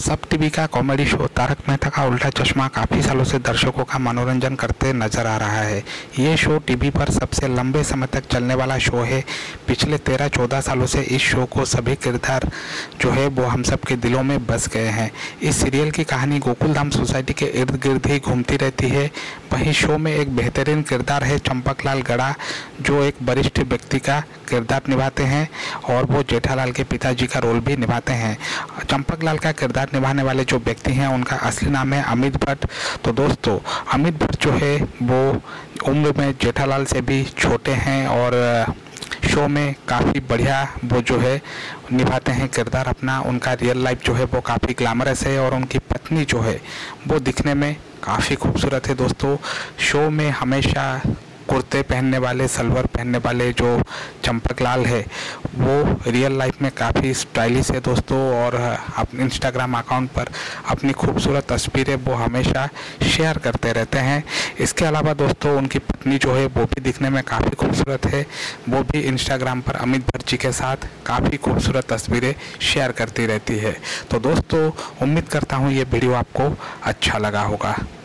सब टीवी का comedy show Tarak Mehta का उल्टा चश्मा काफ़ी सालों से दर्शकों का मनोरंजन करते नजर आ रहा है। ये शो टीवी पर सबसे लंबे समय तक चलने वाला शो है। पिछले 13-14 सालों से इस शो को सभी किरदार जो है वो हम सब के दिलों में बस गए हैं। इस सीरियल की कहानी गोकुलधाम सोसाइटी के इर्द गिर्द ही घूमती रहती है। वहीं शो में एक बेहतरीन किरदार है चंपकलाल गड़ा, जो एक वरिष्ठ व्यक्ति का किरदार निभाते हैं और वो जेठालाल के पिताजी का रोल भी निभाते हैं। चंपकलाल का किरदार निभाने वाले जो व्यक्ति हैं उनका असली नाम है अमित भट्ट। तो दोस्तों, अमित भट्ट जो है वो उम्र में जेठालाल से भी छोटे हैं और शो में काफ़ी बढ़िया वो जो है निभाते हैं किरदार अपना। उनका रियल लाइफ जो है वो काफ़ी ग्लैमरस है और उनकी पत्नी जो है वो दिखने में काफ़ी खूबसूरत है। दोस्तों, शो में हमेशा कुर्ते पहनने वाले, सलवार पहनने वाले जो चंपकलाल है वो रियल लाइफ में काफ़ी स्टाइलिश है दोस्तों, और अपने इंस्टाग्राम अकाउंट पर अपनी खूबसूरत तस्वीरें वो हमेशा शेयर करते रहते हैं। इसके अलावा दोस्तों, उनकी पत्नी जो है वो भी दिखने में काफ़ी खूबसूरत है। वो भी इंस्टाग्राम पर अमित भट्ट जी के साथ काफ़ी खूबसूरत तस्वीरें शेयर करती रहती है। तो दोस्तों, उम्मीद करता हूँ ये वीडियो आपको अच्छा लगा होगा।